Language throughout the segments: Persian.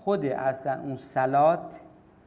خود اصلا اون صلات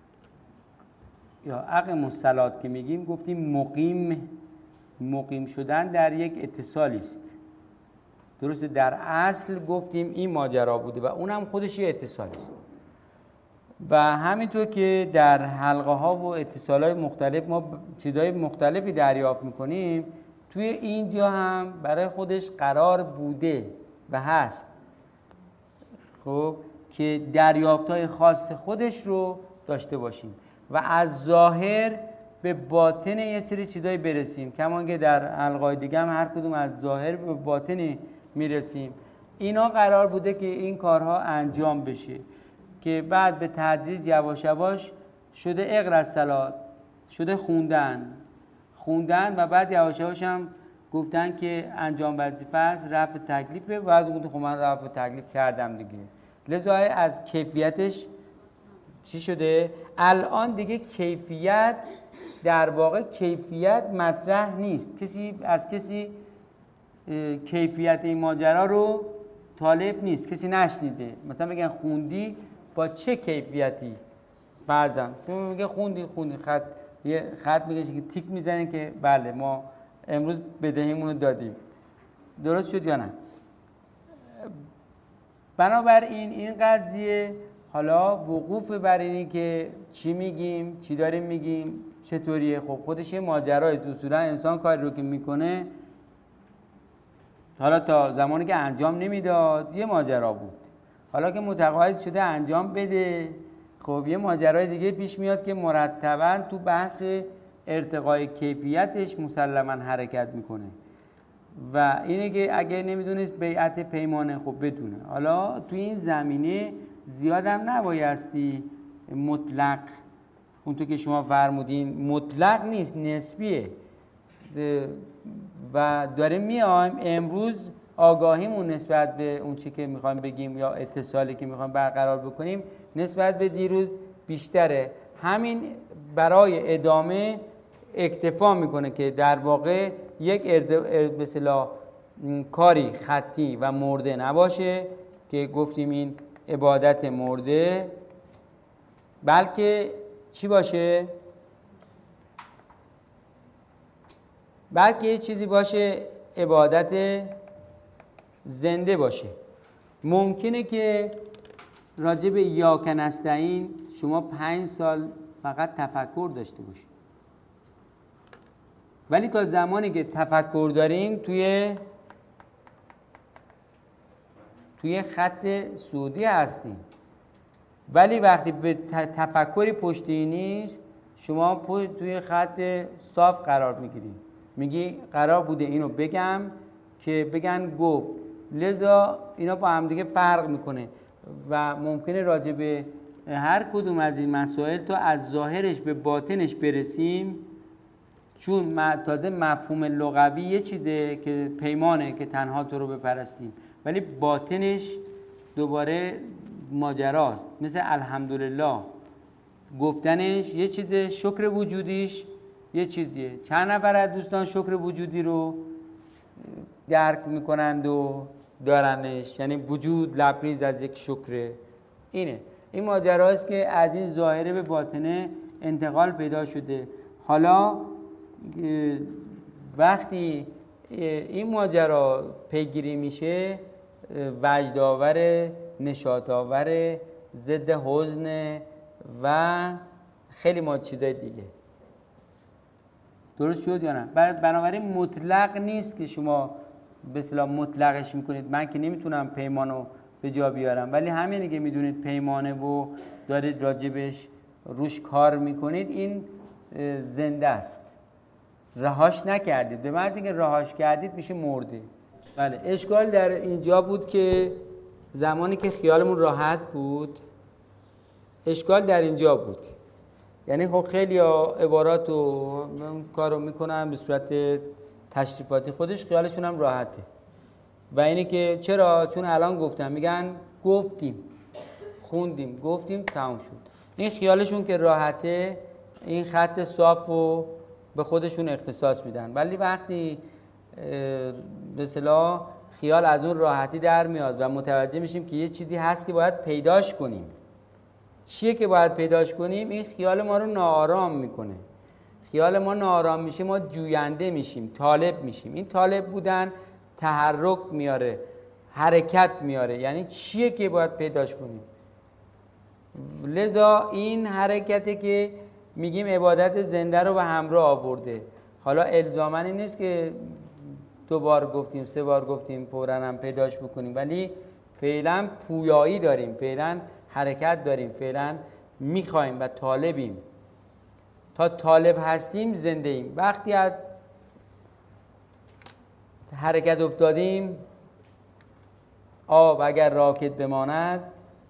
یا اقیم الصلات که میگیم گفتیم مقیم شدن در یک اتصالی است. درسته، در اصل گفتیم این ماجرا بوده و اونم خودش یه اتصالی است. و همینطور که در حلقه ها و اتصالات مختلف ما چیزهای مختلفی دریافت میکنیم، توی اینجا هم برای خودش قرار بوده و هست خب که دریافت‌های خاص خودش رو داشته باشیم و از ظاهر به باطن یه سری چیزایی برسیم، کما که در حلقه‌های دیگه هم هر کدوم از ظاهر به باطن میرسیم. اینا قرار بوده که این کارها انجام بشه که بعد به تدریج یواش یواش شده اقرأ الصلاة، شده خوندن و بعد یواش یواش هم گفتن که انجام وظیفه است، رفع تکلیفه. بعد گفتن خب من رفع تکلیف کردم دیگه. لذا از کیفیتش چی شده؟ الان دیگه کیفیت در واقع کیفیت مطرح نیست. کسی کیفیت این ماجرا رو طالب نیست، کسی نشنیده. مثلا بگن خوندی با چه کیفیتی؟ بعضا میگه خوندی یه خط میگه که تیک میزنه که بله ما امروز بدهیمون رو دادیم. درست شد یا نه؟ بنابراین این قضیه حالا وقوف بر اینی که چی میگیم، چی داریم میگیم، چطوریه، خب خودش یه ماجرای اصولا انسان کاری رو که میکنه حالا تا زمانی که انجام نمیداد یه ماجرا بود، حالا که متقاعد شده انجام بده، خب یه ماجرای دیگه پیش میاد که مرتباً تو بحث ارتقای کیفیتش مسلماً حرکت میکنه و اینه که اگه نمیدونست بیعت پیمانه خب بدونه. حالا تو این زمینه زیادم نبایستی مطلق، اونطور که شما فرمودین مطلق نیست، نسبیه و داریم میایم امروز آگاهیمون نسبت به اون چی که میخوایم بگیم یا اتصالی که میخوایم برقرار بکنیم نسبت به دیروز بیشتره. همین برای ادامه اکتفا میکنه که در واقع یک به اصطلاح کاری خطی و مرده نباشه که گفتیم این عبادت مرده، بلکه چی باشه؟ بلکه یه چیزی باشه عبادت زنده باشه. ممکنه که راجع به ایاک نستعین شما 5 سال فقط تفکر داشته باشید، ولی تا زمانی که تفکر دارین توی خط سعودی هستین، ولی وقتی به تفکری پشتی نیست شما توی خط صاف قرار میگیرید. میگی قرار بوده اینو بگم که بگن گفت، لذا اینا با هم دیگه فرق میکنه و ممکنه راجع به هر کدوم از این مسائل تا از ظاهرش به باطنش برسیم، چون تازه مفهوم لغوی یه چیزه که پیمانه که تنها تو رو بپرستیم، ولی باطنش دوباره ماجراست. مثل الحمدلله گفتنش یه چیزه، شکر وجودیش یه چیزیه. چند نفر از دوستان شکر وجودی رو درک میکنند و دارنش، یعنی وجود لبریز از یک شکره. این ماجراست که از این ظاهره به باطنه انتقال پیدا شده. حالا وقتی این ماجرا پیگیری میشه وجدآور، نشاط‌آور، ضد حزن و خیلی چیزای دیگه. درست شد یا نه؟ بنابراین مطلق نیست که شما به اصطلاح مطلقش میکنید. من که نمیتونم پیمانو به جا بیارم، ولی همینی که میدونید پیمانه و دارید راجبش روش کار میکنید، این زنده است، رهاش نکردید. به معنی که رهاش کردید میشه مرده. بله، اشکال در اینجا بود که زمانی که خیالمون راحت بود، اشکال در اینجا بود. یعنی خب خیلی عبارات و کارو میکنن به صورت تشریفاتی، خودش خیالشون هم راحته. و اینه که چرا؟ چون الان گفتم، میگن گفتیم، خوندیم، گفتیم، تمام شد. این خیالشون که راحته، این خط صاف رو به خودشون اختصاص میدن. ولی وقتی به اصطلاح خیال از اون راحتی در میاد و متوجه میشیم که یه چیزی هست که باید پیداش کنیم، چیه که باید پیداش کنیم؟ این خیال ما رو ناآرام میکنه. خیال ما ناآرام میشه، ما جوینده میشیم، طالب میشیم. این طالب بودن تحرک میاره، حرکت میاره. یعنی چیه که باید پیداش کنیم؟ لذا این حرکته که میگیم عبادت زنده رو به همراه آورده. حالا الزاماً این نیست که 2 بار گفتیم 3 بار گفتیم فوراً هم پیداش بکنیم، ولی فعلا پویایی داریم، فعلا حرکت داریم، فعلا میخوایم و طالبیم. تا طالب هستیم زنده ایم. وقتی از حرکت افتادیم، آب اگر راکد بماند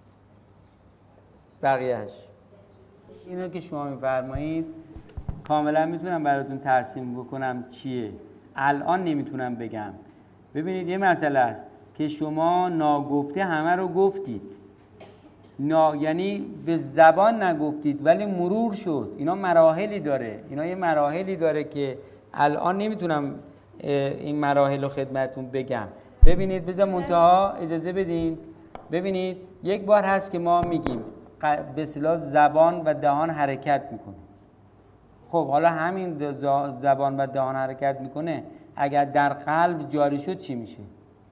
بقیهش. اینو که شما میفرمایید کاملا میتونم براتون ترسیم بکنم چیه. الان نمیتونم بگم. ببینید یه مسئله است که شما ناگفته همه رو گفتید، یعنی به زبان نگفتید ولی مرور شد. اینا مراحلی داره، اینا یه مراحلی داره که الان نمیتونم این مراحل رو خدمتون بگم. ببینید بذار منتها اجازه بدین. ببینید یک بار هست که ما میگیم به اصطلاح زبان و دهان حرکت میکنه. خب حالا همین زبان و دهان حرکت میکنه، اگر در قلب جاری شد چی میشه؟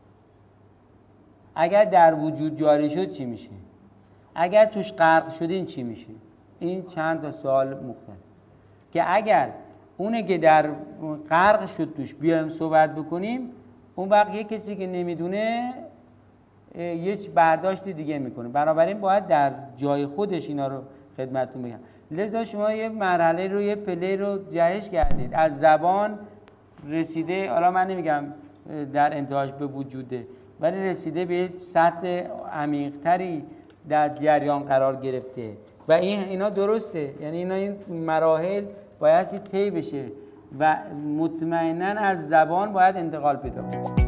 اگر در وجود جاری شد چی میشه؟ اگر توش غرق شدین چی میشه؟ این چند تا سوال مختلف که اگر اونه که در غرق شد توش بیایم صحبت بکنیم، اون وقت یک کسی که نمیدونه یه برداشت دیگه میکنه. بنابراین باید در جای خودش اینا رو خدمتتون بگم. لذا شما یه مرحله رو، یه پله رو جهش کردید، از زبان رسیده، حالا من نمیگم در انتهاش به وجوده، ولی رسیده به سطح عمیق‌تری در جریان قرار گرفته و اینا درسته. یعنی این مراحل باید طی بشه و مطمئناً از زبان باید انتقال پیدا کنه.